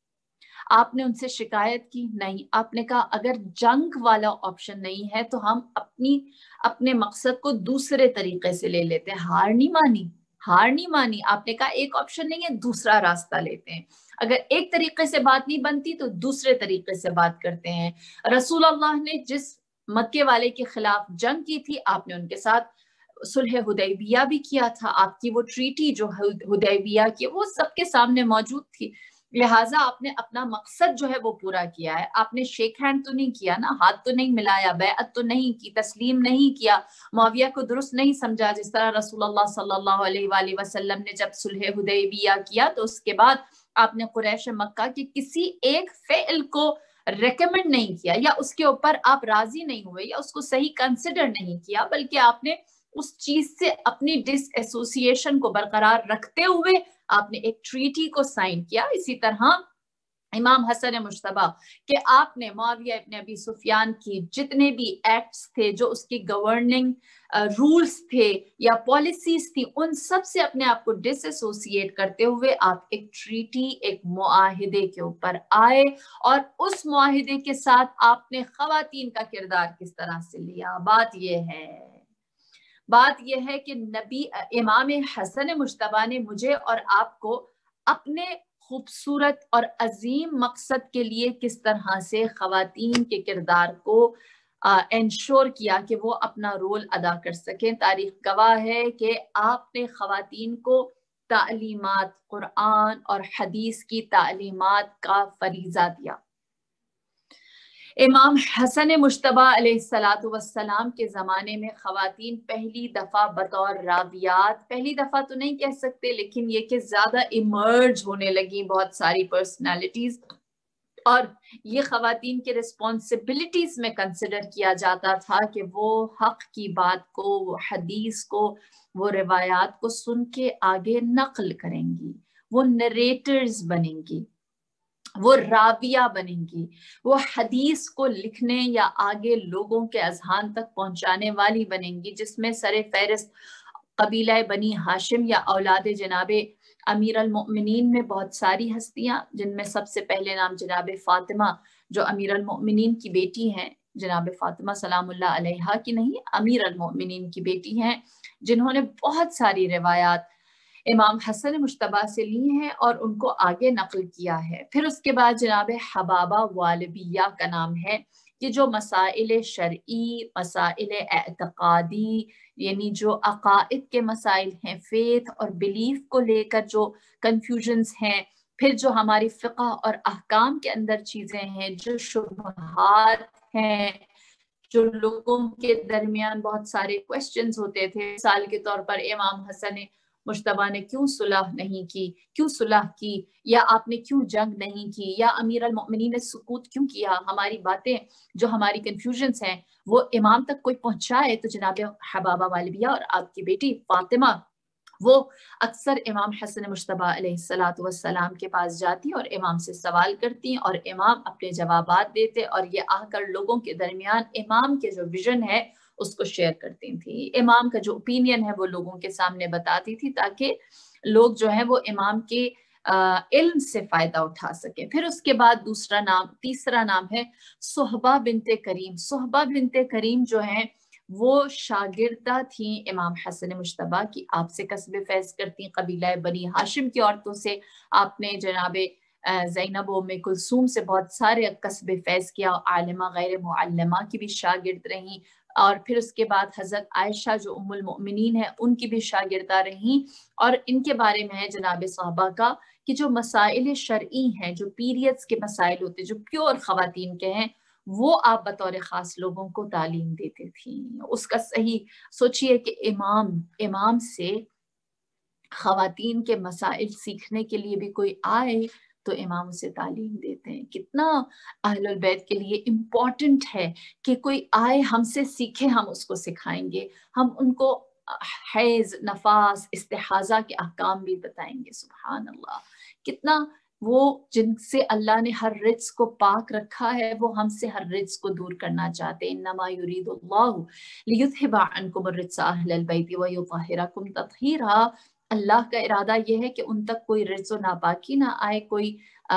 آپ نے ان سے شکایت کی؟ نہیں. آپ نے کہا اگر جنگ والا آپشن نہیں ہے تو ہم اپنے مقصد کو دوسرے طریقے سے لے لیتے ہیں. ہار نہیں مانی. آپ نے کہا ایک آپشن نہیں ہے، دوسرا راستہ لیتے ہیں. اگر ایک طریقے سے بات نہیں بنتی تو دوسرے طریقے سے بات کرتے ہیں. رسول اللہ نے جس مکے والے کے خلاف جنگ کی تھی آپ نے ان کے ساتھ صلح حدیبیہ بھی کیا تھا. آپ کی وہ ٹریٹی جو حدیبیہ کی وہ سب کے سامنے موجود تھی. لہٰذا آپ نے اپنا مقصد جو ہے وہ پورا کیا ہے. آپ نے شیک ہینڈ تو نہیں کیا نا، ہاتھ تو نہیں ملایا، بیعت تو نہیں کی، تسلیم نہیں کیا، معاویہ کو درست نہیں سمجھا. جس طرح رسول اللہ صلی اللہ علیہ وآلہ وسلم نے جب صلح حدیبیہ کیا تو اس کے بعد آپ نے قریش مکہ کے کسی ایک فعل کو ریکمنڈ نہیں کیا یا اس کے اوپر آپ راضی نہیں ہوئے یا اس کو صحیح کنسیڈر نہیں کیا، بلکہ آپ نے اس چیز سے اپنی ڈس ایسوسیشن کو برقرار رکھتے ہوئے آپ نے ایک ٹریٹی کو سائن کیا. اسی طرح امام حسن مجتبیٰ کہ آپ نے معاویہ ابن ابی سفیان کی جتنے بھی ایکٹس تھے، جو اس کی گورننگ رولز تھے یا پالیسیز تھی، ان سب سے اپنے آپ کو ڈس ایسوسیٹ کرتے ہوئے آپ ایک ٹریٹی، ایک معاہدے کے اوپر آئے. اور اس معاہدے کے ساتھ آپ نے خواتین کا کردار کس طرح سے لیا. بات یہ ہے کہ امام حسن مجتبیٰ نے مجھے اور آپ کو اپنے خوبصورت اور عظیم مقصد کے لیے کس طرح سے خواتین کے کردار کو انشور کیا کہ وہ اپنا رول ادا کر سکیں. تاریخ گواہ ہے کہ آپ نے خواتین کو تعلیمات قرآن اور حدیث کی تعلیمات کا فریضہ دیا. امام حسن مجتبیٰ علیہ السلام کے زمانے میں خواتین پہلی دفعہ بطور راویات، پہلی دفعہ تو نہیں کہہ سکتے لیکن یہ کہ زیادہ ایمرج ہونے لگی بہت ساری پرسنالٹیز، اور یہ خواتین کے رسپانسبلٹیز میں کنسیڈر کیا جاتا تھا کہ وہ حق کی بات کو، وہ حدیث کو، وہ روایات کو سن کے آگے نقل کریں گی، وہ نریٹرز بنیں گی، وہ راویہ بنیں گی، وہ حدیث کو لکھنے یا آگے لوگوں کے اذہان تک پہنچانے والی بنیں گی، جس میں سر فہرست قبیلہ بنی ہاشم یا اولاد جناب امیر المؤمنین میں بہت ساری ہستیاں، جن میں سب سے پہلے نام جناب فاطمہ جو امیر المؤمنین کی بیٹی ہیں، جناب فاطمہ سلام اللہ علیہا کی نہیں، امیر المؤمنین کی بیٹی ہیں، جنہوں نے بہت ساری روایات امام حسن مجتبیٰ سے لی ہیں اور ان کو آگے نقل کیا ہے. پھر اس کے بعد جناب حبابہ والبیہ کا نام ہے کہ جو مسائل شرعی، مسائل اعتقادی، یعنی جو عقائد کے مسائل ہیں، فیتھ اور بلیف کو لے کر جو کنفیوژنز ہیں، پھر جو ہماری فقہ اور احکام کے اندر چیزیں ہیں، جو شبہات ہیں، جو لوگوں کے درمیان بہت سارے کویسچنز ہوتے تھے. مثال کے طور پر امام حسن مجتبیٰ نے کیوں صلح نہیں کی، کیوں صلح کی، یا آپ نے کیوں جنگ نہیں کی، یا امیر المؤمنین نے سکوت کیوں کیا. ہماری باتیں جو ہماری کنفیوژنز ہیں وہ امام تک کوئی پہنچائے تو جناب حبابہ والبیہ اور آپ کی بیٹی فاطمہ وہ اکثر امام حسن مجتبیٰ علیہ السلام کے پاس جاتی اور امام سے سوال کرتی اور امام اپنے جوابات دیتے اور یہ آ کر لوگوں کے درمیان امام کے جو ویژن ہے اس کو شیئر کرتی تھی. امام کا جو اوپینین ہے وہ لوگوں کے سامنے بتاتی تھی تاکہ لوگ جو ہیں وہ امام کے علم سے فائدہ اٹھا سکیں. پھر اس کے بعد تیسرا نام ہے صہبہ بنت کریم. صہبہ بنت کریم جو ہیں وہ شاگردہ تھیں امام حسن مجتبیٰ کی، آپ سے کسب فیض کرتی، قبیلہ بنی ہاشم کی عورتوں سے آپ نے جناب ज़ैनब उम्मे कुलसूम से बहुत सारे कस्ब फैज़ किया, आलिमा गैर मुअल्लमा की भी शागिर्द रहीं, और फिर उसके बाद हज़रत आयशा जो उम्मुल मोमिनीन है उनकी भी शागिर्दा रहीं। और इनके बारे में है जनाब साहबा का कि जो मसाइल शरई हैं, जो पीरियड्स के मसाइल होते हैं, जो प्योर ख़वातीन के हैं, वो आप बतौर ख़ास लोगों को तालीम देती थी। उसका सही सोचिए कि इमाम से ख़वातीन के मसाइल सीखने के लिए भी कोई आए तो इमाम उसे तालीम देते हैं। कितना अहलुल बैत के लिए इम्पोर्टेंट है कि कोई आए हमसे सीखे, हम उसको सिखाएंगे, हम उनको हैज़, नफास, इस्तिहाज़ा के अहकाम भी बताएंगे। सुभान अल्लाह, कितना वो जिनसे अल्लाह ने हर रिज्क को पाक रखा है, वो हमसे हर रिज्क को दूर करना चाहते हैं। इन्नमा युरीदुल्लाहु लियुज़हिबा अन्कुम अर्रिज्सा अहलल बैति व युतहिरकुम तत्हीरा। अल्लाह का इरादा यह है कि उन तक कोई रिज़्क़ व नापाकी ना आए, कोई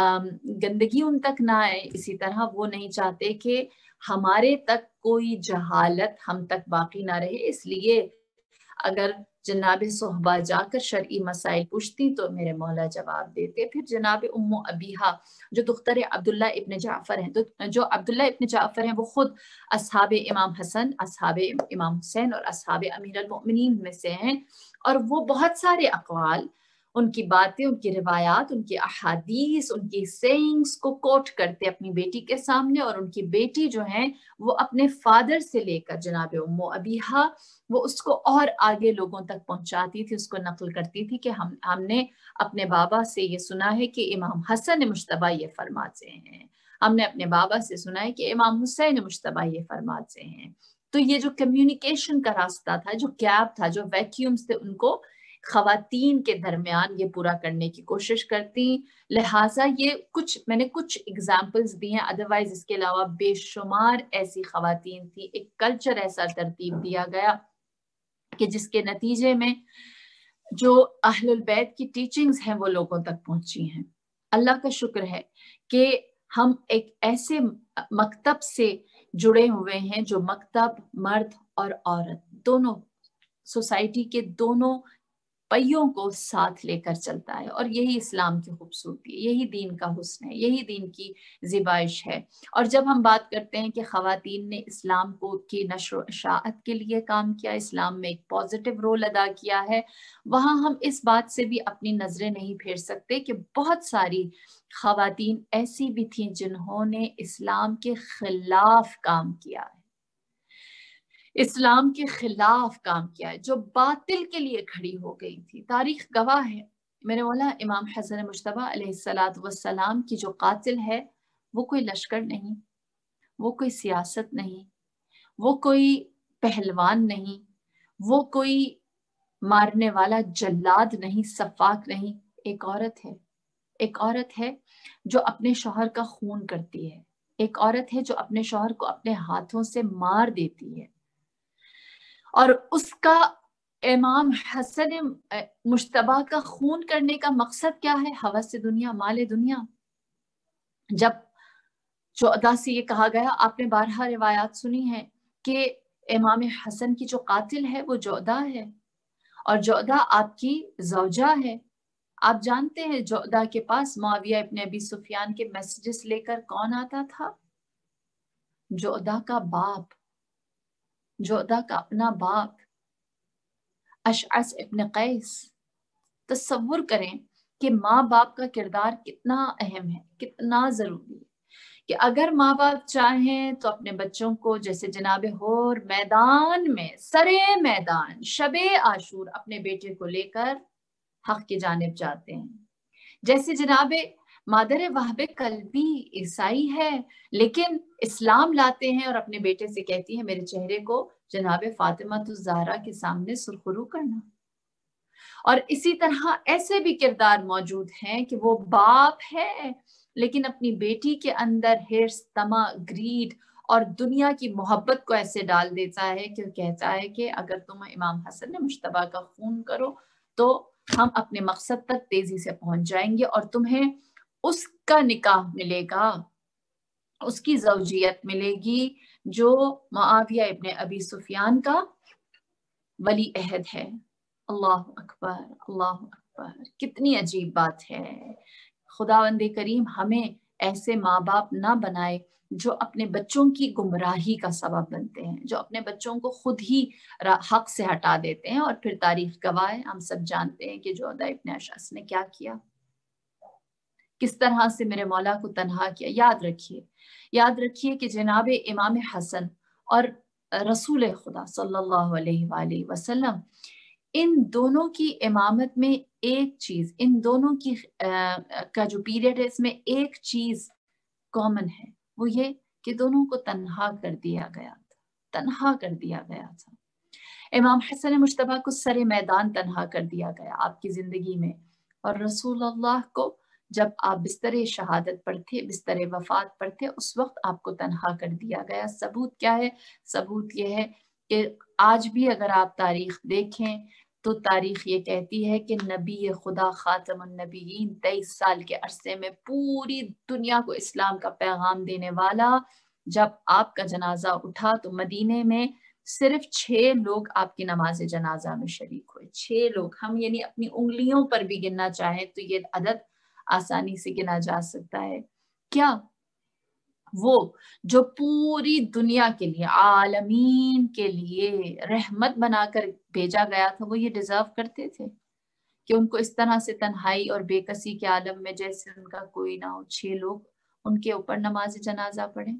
गंदगी उन तक ना आए। इसी तरह वो नहीं चाहते कि हमारे तक कोई जहालत हम तक बाकी ना रहे। इसलिए अगर जनाब सोहबा जाकर शरई मसाइल पूछती तो मेरे मौला जवाब देते। फिर जनाब उम्मु अबीहा जो दुख्तर अब्दुल्ला इब्न जाफ़र हैं, तो जो अब्दुल्ला इब्न जाफ़र हैं वो खुद अस्हाब इमाम हसन, अस्हाब इमाम हुसैन और अस्हाब अमीर अल मोमिनीन में से हैं। और वो बहुत सारे अक़वाल, उनकी बातें, उनकी रिवायात, उनकी अहादीस, उनकी सेइंग्स को कोट करते अपनी बेटी के सामने। और उनकी बेटी जो है वो अपने फादर से लेकर जनाब उम्मु अबीहा वो उसको और आगे लोगों तक पहुंचाती थी, उसको नकल करती थी कि हमने अपने बाबा से ये सुना है कि इमाम हसन मुश्तबा ये फरमाते हैं, हमने अपने बाबा से सुना है कि इमाम हुसैन मुश्तबा ये फरमाते हैं। तो ये जो कम्युनिकेशन का रास्ता था, जो गैप था, जो वैक्यूम्स थे, उनको खवातीन के दरमियान ये पूरा करने की कोशिश करती। लिहाजा ये मैंने कुछ एग्जाम्पल्स दी हैं, अदरवाइज इसके अलावा बेशुमार ऐसी खवातीन थी। एक कल्चर ऐसा तरतीब दिया गया कि जिसके नतीजे में जो अहलुल बैत की टीचिंग्स हैं वो लोगों तक पहुंची हैं। अल्लाह का शुक्र है कि हम एक ऐसे मकतब से जुड़े हुए हैं जो मकतब मर्द और औरत दोनों, सोसाइटी के दोनों पहियों को साथ लेकर चलता है। और यही इस्लाम की खूबसूरती है, यही दीन का हुस्न है, यही दीन की ज़िबाइश है। और जब हम बात करते हैं कि ख़वातीन ने इस्लाम को की नश्र व इशाअत के लिए काम किया, इस्लाम में एक पॉजिटिव रोल अदा किया है, वहाँ हम इस बात से भी अपनी नज़रें नहीं फेर सकते कि बहुत सारी ख़वातीन ऐसी भी थीं जिन्होंने इस्लाम के खिलाफ काम किया है, इस्लाम के खिलाफ काम किया है, जो बातिल के लिए खड़ी हो गई थी। तारीख गवाह है। मेरे मौला इमाम हसन मुश्तबा अलैहिस्सलातु वस्सलाम की जो कातिल है वो कोई लश्कर नहीं, वो कोई सियासत नहीं, वो कोई पहलवान नहीं, वो कोई मारने वाला जल्लाद नहीं, सफाक नहीं। एक औरत है, एक औरत है जो अपने शौहर का खून करती है, एक औरत है जो अपने शौहर को अपने हाथों से मार देती है। और उसका इमाम हसन मुश्तबा का खून करने का मकसद क्या है? हवस दुनिया, माल दुनिया। जब जोधा से ये कहा गया, आपने बारहा रिवायात सुनी है कि इमाम हसन की जो कातिल है वो जोधा है और जोधा आपकी ज़ौजा है। आप जानते हैं जोधा के पास मुआविया इब्न अबी सुफियान के मैसेजेस लेकर कौन आता था? जोधा का बाप, जोधा का अपना बाप अशअस इब्न कैस। तसव्वुर करें कि माँ बाप का किरदार कितना अहम है, कितना जरूरी है कि अगर माँ बाप चाहें तो अपने बच्चों को, जैसे जनाब होर मैदान में सरे मैदान शबे आशूर अपने बेटे को लेकर हक की जानिब जाते हैं, जैसे जनाब मादर वहबे कल्बी ईसाई है लेकिन इस्लाम लाते हैं और अपने बेटे से कहती है मेरे चेहरे को जनाब फातिमा ज़हरा के सामने सुरखरू करना। और इसी तरह ऐसे भी किरदार मौजूद हैं कि वो बाप है लेकिन अपनी बेटी के अंदर हिर्स, तमा, ग्रीड और दुनिया की मोहब्बत को ऐसे डाल देता है कि कहता है कि अगर तुम इमाम हसन मुश्तबा का खून करो तो हम अपने मकसद तक तेजी से पहुंच जाएंगे और तुम्हें उसका निकाह मिलेगा, उसकी ज़ौजियत मिलेगी जो मुआविया इब्न अबी सुफियान का वली अहद है। अल्लाह अकबर, अल्लाह अकबर। कितनी अजीब बात है। خداوند کریم ہمیں ایسے ماں باپ نہ بنائے جو اپنے بچوں کی گمراہی کا سبب بنتے ہیں، جو اپنے بچوں کو خود ہی حق سے ہٹا دیتے ہیں، اور پھر تاریخ گواہ ہے، ہم سب جانتے ہیں کہ جودہ ابن اشعث نے کیا کیا، کس طرح سے میرے مولا کو تنہا کیا۔ یاد رکھیے کہ جناب امام حسن اور رسول خدا صلی اللہ علیہ وآلہ وسلم، ان دونوں کی امامت میں ایک چیز، ان دونوں کی کا جو پیریڈ ہے، اس میں ایک چیز کامن ہے، وہ یہ کہ دونوں کو تنہا کر دیا گیا تھا۔ امام حسن مجتبیٰ کو سر میدان تنہا کر دیا گیا آپ کی زندگی میں، اور رسول اللہ کو جب آپ بستر شہادت پر تھے، بستر وفات پر تھے، اس وقت آپ کو تنہا کر دیا گیا۔ ثبوت کیا ہے؟ ثبوت یہ ہے کہ آج بھی اگر آپ تاریخ دیکھیں تو تاریخ یہ کہتی ہے کہ نبی خدا خاتم النبیین 23 سال کے عرصے میں پوری دنیا کو اسلام کا پیغام دینے والا، جب آپ کا جنازہ اٹھا تو مدینے میں صرف 6 لوگ آپ کی نماز جنازہ میں شریک ہوئے۔ 6 لوگ، ہم یعنی اپنی انگلیوں پر بھی گننا چاہیں تو یہ عدد آسانی سے گنا جا سکتا ہے۔ کیا وہ جو پوری دنیا کے لیے، عالمین کے لیے رحمت بنا کر بھیجا گیا تھا، وہ یہ ڈیزرو کرتے تھے کہ ان کو اس طرح سے تنہائی اور بے کسی کے عالم میں جیسے ان کا کوئی نہ ہو، 6 لوگ ان کے اوپر نماز جنازہ پڑھیں؟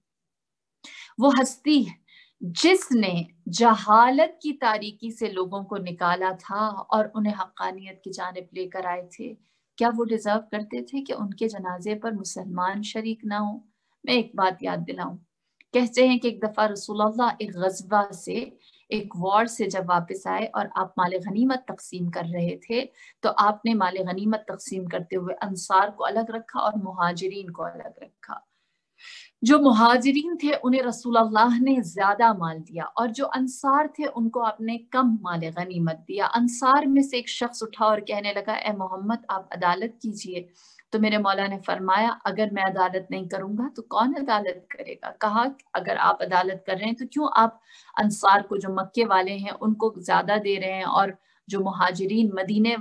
وہ ہستی جس نے جہالت کی تاریکی سے لوگوں کو نکالا تھا اور انہیں حقانیت کی جانب لے کر آئے تھے، کیا وہ ڈیزرو کرتے تھے کہ ان کے جنازے پر مسلمان شریک نہ ہوں؟ میں ایک بات یاد دلاؤں، کہتے ہیں کہ ایک دفعہ رسول اللہ ایک غزوہ سے، ایک وار سے جب واپس آئے اور آپ مال غنیمت تقسیم کر رہے تھے، تو آپ نے مال غنیمت تقسیم کرتے ہوئے انصار کو الگ رکھا اور مہاجرین کو الگ رکھا۔ جو مہاجرین تھے انہیں رسول اللہ نے زیادہ مال دیا، اور جو انصار تھے ان کو آپ نے کم مال غنیمت دیا۔ انصار میں سے ایک شخص اٹھا اور کہنے لگا، اے محمد آپ عدالت کیجئے۔ تو میرے مولا نے فرمایا، اگر میں عدالت نہیں کروں گا تو کون عدالت کرے گا؟ کہا اگر آپ عدالت کر رہے ہیں تو کیوں آپ انصار کو، جو مکے والے ہیں، ان کو زیادہ دے رہے ہیں، اور جو مہاجرین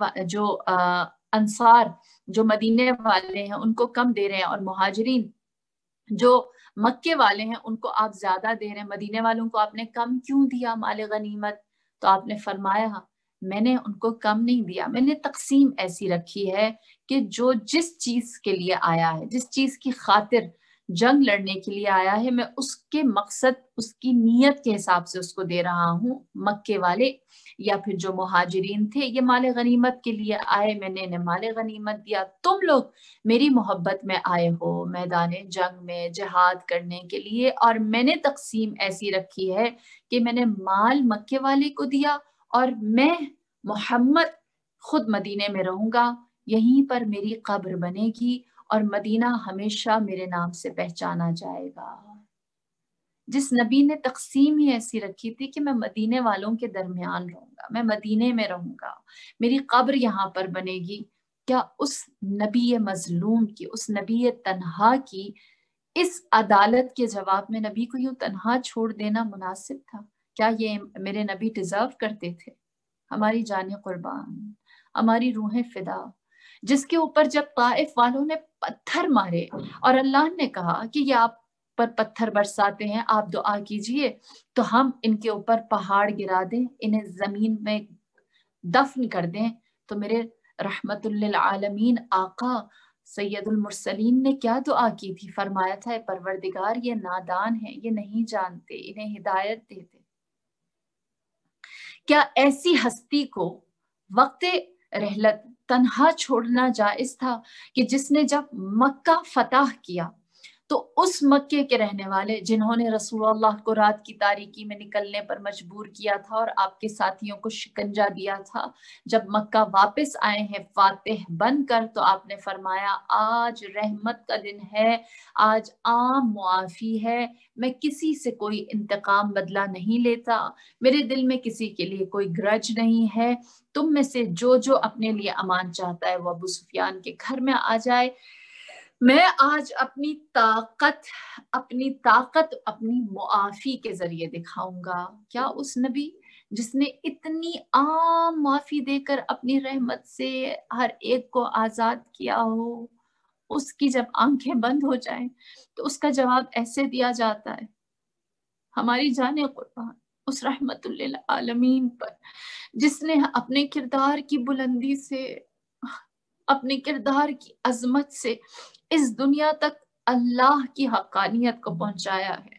انصار جو مدینے والے ہیں ان کو کم دے رہے ہیں، اور مہاجرین جو مکے والے ہیں ان کو آپ زیادہ دے رہے ہیں، مدینے والوں کو آپ نے کم کیوں دیا مال غنیمت؟ تو آپ نے فرمایا، میں نے ان کو کم نہیں دیا، میں نے تقسیم ایسی رکھی ہے کہ جو جس چیز کے لیے آیا ہے، جس چیز کی خاطر جنگ لڑنے کے لیے آیا ہے، میں اس کے مقصد، اس کی نیت کے حساب سے اس کو دے رہا ہوں۔ مکے والے یا پھر جو مہاجرین تھے، یہ مال غنیمت کے لیے آئے، میں نے انہیں مال غنیمت دیا۔ تم لوگ میری محبت میں آئے ہو میدان جنگ میں جہاد کرنے کے لیے، اور میں نے تقسیم ایسی رکھی ہے کہ میں نے مال مکے والے کو دیا، اور میں محمد خود مدینے میں رہوں گا، یہیں پر میری قبر بنے گی، اور مدینہ ہمیشہ میرے نام سے پہچانا جائے گا۔ جس نبی نے تقسیم ہی ایسی رکھی تھی کہ میں مدینے والوں کے درمیان رہوں گا، میں مدینے میں رہوں گا، میری قبر یہاں پر بنے گی، کیا اس نبی مظلوم کی، اس نبی تنہا کی اس عدالت کے جواب میں نبی کو یوں تنہا چھوڑ دینا مناسب تھا؟ کیا یہ میرے نبی ڈیزرو کرتے تھے؟ ہماری جانیں قربان، ہماری روحیں فدا، جس کے اوپر جب طائف والوں نے پتھر مارے اور اللہ نے کہا کہ یہ آپ پر پتھر برساتے ہیں، آپ دعا کیجئے تو ہم ان کے اوپر پہاڑ گرا دیں، انہیں زمین میں دفن کر دیں، تو میرے رحمت للعالمین آقا سید المرسلین نے کیا دعا کی تھی؟ فرمایا تھا، اے پروردگار یہ نادان ہیں، یہ نہیں جانتے، انہیں ہدایت دے دے۔ کیا ایسی ہستی کو وقت رحلت تنہا چھوڑنا جائز تھا کہ جس نے جب مکہ فتح کیا تو اس مکے کے رہنے والے جنہوں نے رسول اللہ کو رات کی تاریکی میں نکلنے پر مجبور کیا تھا اور آپ کے ساتھیوں کو شکنجہ دیا تھا، جب مکہ واپس آئے ہیں فاتح بن کر، تو آپ نے فرمایا آج رحمت کا دن ہے، آج عام معافی ہے، میں کسی سے کوئی انتقام بدلہ نہیں لیتا، میرے دل میں کسی کے لیے کوئی گرج نہیں ہے، تم میں سے جو اپنے لیے امان چاہتا ہے وہ ابو سفیان کے گھر میں آ جائے، میں آج اپنی طاقت اپنی معافی کے ذریعے دکھاؤں گا۔ کیا اس نبی جس نے اتنی عام معافی دے کر اپنی رحمت سے ہر ایک کو آزاد کیا ہو، اس کی جب آنکھیں بند ہو جائیں تو اس کا جواب ایسے دیا جاتا ہے، ہماری جان قربان اس رحمت للعالمین پر جس نے اپنے کردار کی بلندی سے، اپنے کردار کی عظمت سے اس دنیا تک اللہ کی حقانیت کو پہنچایا ہے۔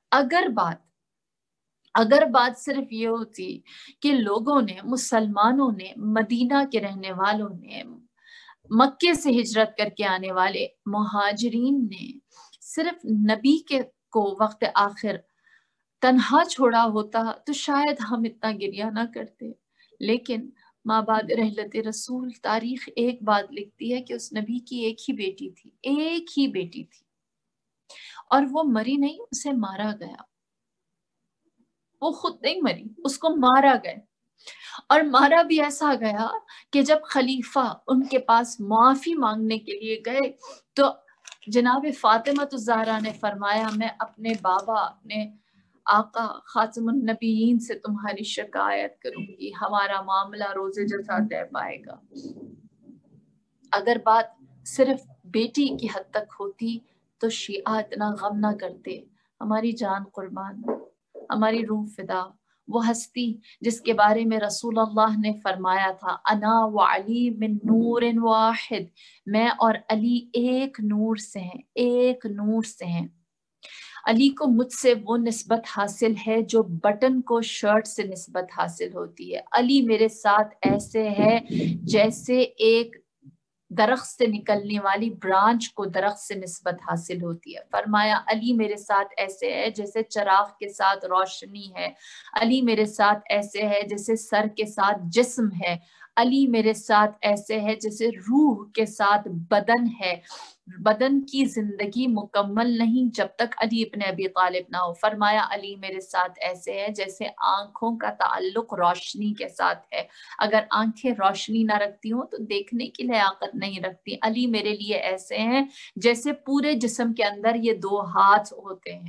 اگر بات صرف یہ ہوتی کہ لوگوں نے، مسلمانوں نے، مدینہ کے رہنے والوں نے، مکے سے ہجرت کر کے آنے والے مہاجرین نے صرف نبی کو وقت آخر تنہا چھوڑا ہوتا تو شاید ہم اتنا گریہ نہ کرتے، لیکن ماں بعد رحلت رسول تاریخ ایک بات لکھتی ہے کہ اس نبی کی ایک ہی بیٹی تھی اور وہ مری نہیں، اسے مارا گیا۔ وہ خود نہیں مری، اس کو مارا گیا، اور مارا بھی ایسا گیا کہ جب خلیفہ ان کے پاس معافی مانگنے کے لیے گئے تو جناب فاطمہ الزہرا نے فرمایا میں اپنے بابا، اپنے آقا خاتم النبیین سے تمہاری شکایت کروں گی، ہمارا معاملہ روزے جیسا طے پائے گا۔ اگر بات صرف بیٹی کی حد تک ہوتی تو شیعہ اتنا غم نہ کرتے۔ ہماری جان قربان، ہماری روح فدا، وہ ہستی جس کے بارے میں رسول اللہ نے فرمایا تھا انا و علی من نور واحد، میں اور علی ایک نور سے ہیں۔ علی کو مجھ سے وہ نسبت حاصل ہے جو بٹن کو شرٹ سے نسبت حاصل ہوتی ہے۔ علی میرے ساتھ ایسے ہے جیسے ایک درخت سے نکلنے والی برانچ کو درخت سے نسبت حاصل ہوتی ہے۔ فرمایا علی میرے ساتھ ایسے ہے جیسے چراغ کے ساتھ روشنی ہے، علی میرے ساتھ ایسے ہے جیسے سر کے ساتھ جسم ہے، علی میرے ساتھ ایسے ہے جیسے روح کے ساتھ بدن ہے۔ بدن کی زندگی مکمل نہیں جب تک علی ابن ابی طالب نہ ہو۔ فرمایا علی میرے ساتھ ایسے ہے جیسے آنکھوں کا تعلق روشنی کے ساتھ ہے، اگر آنکھیں روشنی نہ رکھتی ہوں تو دیکھنے کی لیاقت نہیں رکھتی۔ علی میرے لیے ایسے ہیں جیسے پورے جسم کے اندر یہ دو ہاتھ ہوتے ہیں۔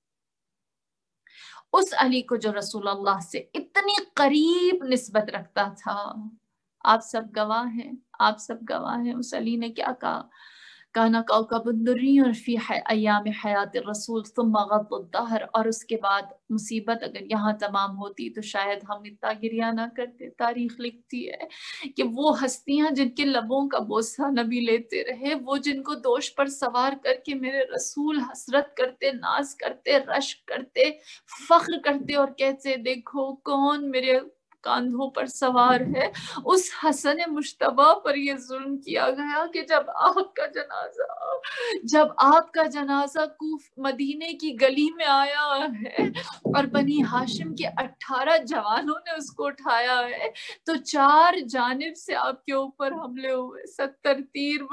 اس علی کو جو رسول اللہ سے اتنی قریب نسبت رکھتا تھا، آپ سب گواہ ہیں اس علی نے کیا کہا، کانا کوکب دری فی ایام حیات الرسول ثم غض الدہر، اور اس کے بعد مصیبت اگر یہاں تمام ہوتی تو شاید ہم اتنا گریہ نہ کرتے۔ تاریخ لکھتی ہے کہ وہ ہستیاں جن کے لبوں کا بوسہ نبی لیتے رہے، وہ جن کو دوش پر سوار کر کے میرے رسول حسرت کرتے، ناز کرتے، رشک کرتے، فخر کرتے اور کہتے دیکھو کون میرے کاندھوں پر سوار ہے، اس حسن مشتبہ پر یہ ظلم کیا گیا کہ جب آپ کا جنازہ مدینے کی گلی میں آیا ہے اور بنی ہاشم کے 18 جوانوں نے اس کو اٹھایا ہے تو 4 جانب سے آپ کے اوپر حملے ہوئے، 70 تیر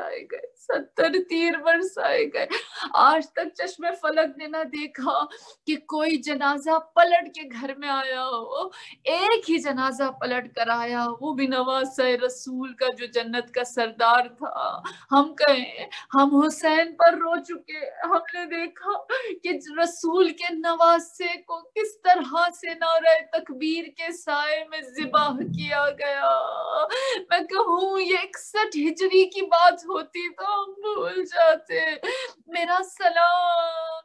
برسائے گئے۔ آج تک چشم فلک نے نہ دیکھا کہ کوئی جنازہ پلٹ کے گھر میں آیا ہو، ایک ہی جنازہ پلٹ کر آیا، وہ بھی نواسہ رسول کا جو جنت کا سردار تھا۔ ہم کہیں ہم حسین پر رو چکے، ہم نے دیکھا کہ رسول کے نواسے کو کس طرح سے نعرہ تکبیر کے سائے میں ذبح کیا گیا۔ میں کہوں یہ 61 ہجری کی بات ہوتی تو ہم بھول جاتے۔ میرا سلام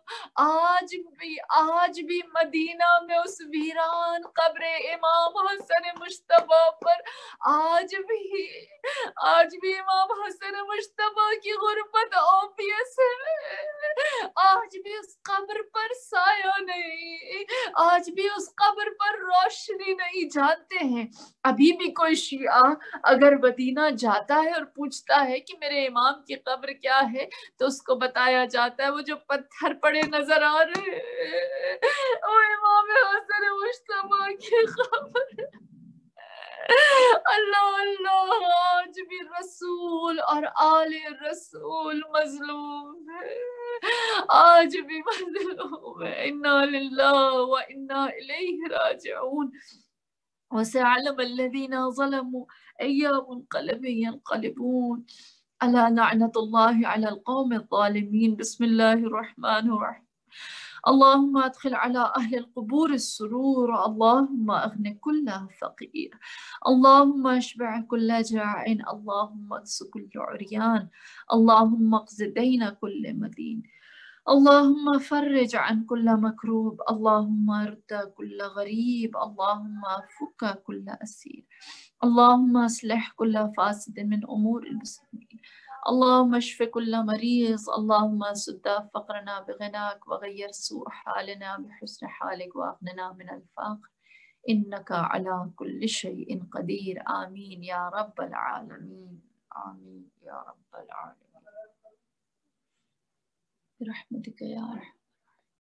آج بھی مدینہ میں اس ویران قبر امام حسن مجتبی پر آج بھی امام حسن مجتبی کی غربت اوبیس ہے، آج بھی اس قبر پر سایہ نہیں، آج بھی اس قبر پر روشنی نہیں۔ جانتے ہیں ابھی بھی کوئی شیعہ اگر مدینہ جاتا ہے اور پوچھتا ہے کہ میرے امام کی قبر کیا ہے تو اس کو بتایا جاتا ہے وہ جو پتھر پڑے نظر آ رہے ہیں وہ امام حسن مجتبی کی قبر۔ اللہ آج بھی رسول اور آل رسول مظلوم ہے، آج بھی مظلوم ہے۔ انا للہ و انا الیہ راجعون۔ وسيعلم الذين ظلموا أي منقلب ينقلبون ألا لعنة الله على القوم الظالمين۔ بسم الله الرحمن الرحيم۔ اللهم ادخل على أهل القبور السرور. اللهم أغن كل فقير. اللهم اشبع كل جائع. اللهم اكس كل عريان. اللهم اقض دين كل مدين. اللهم فرج عن كل مكروب. اللهم ارد كل غريب. اللهم فك كل أسير. اللهم اصلح كل فاسد من أمور المسلمين. اللهم اشف كل مريض. اللهم سد فقرنا بغناك وغير سوء حالنا بحسن حالك واغننا من الفقر إنك على كل شيء قدير. آمين يا رب العالمين. آمين يا رب العالمين برحمتك يا رحمن.